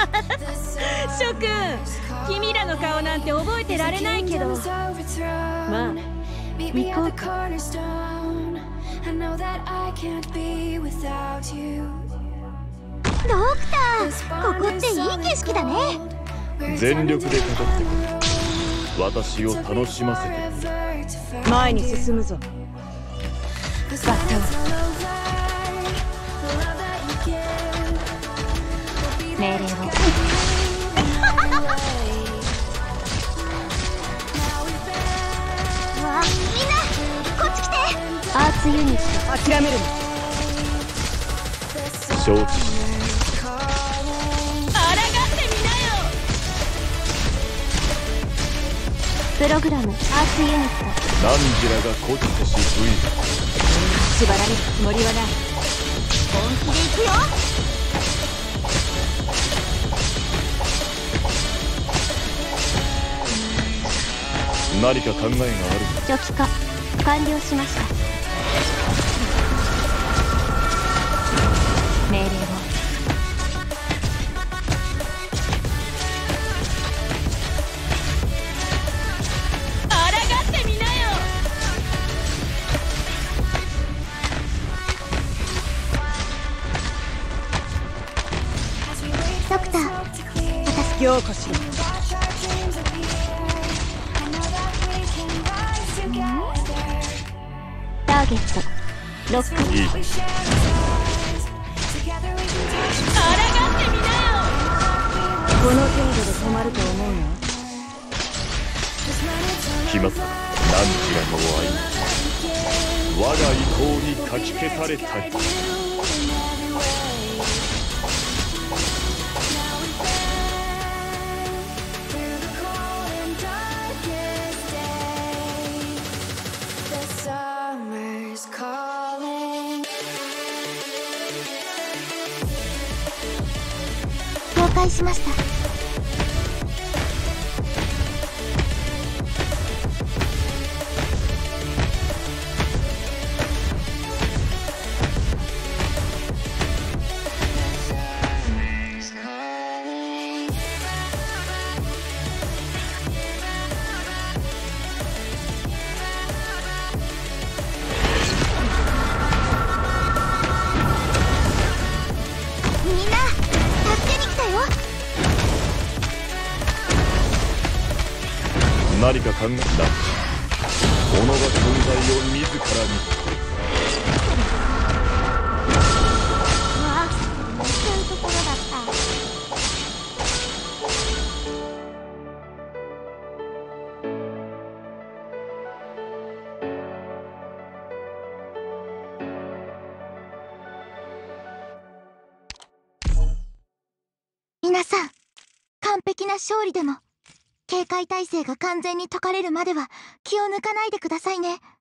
諸君、君らの顔なんて覚えてられないけど、まあ行こうか。 ドクター、ここっていい景色だね。 全力でかかってくる。私を楽しませて。 前に進むぞ。バッタは命令を。わあ、みんなこっち来て。アーツユニット諦めるな。 承知。 抗ってみなよ。 プログラムアーツユニット。 何時らがこっちし不意。 縛られるつもりはない。 本気で行くよ。 何か考えがある。 初期化完了しました。命令を。 抗ってみなよ。 ドクター、 ようこしろ。 ターゲットロック。 いい。 抗ってみなよ。この程度で止まると思うの？ 決まった。何時らの愛。我が意向にかき消されたり。 了解しました。みんな助けに来たよ。 何か考えた。己が存在を自らに。 うわあ、そういうところだった。皆さん、完璧な勝利でも警戒態勢が完全に解かれるまでは気を抜かないでくださいね。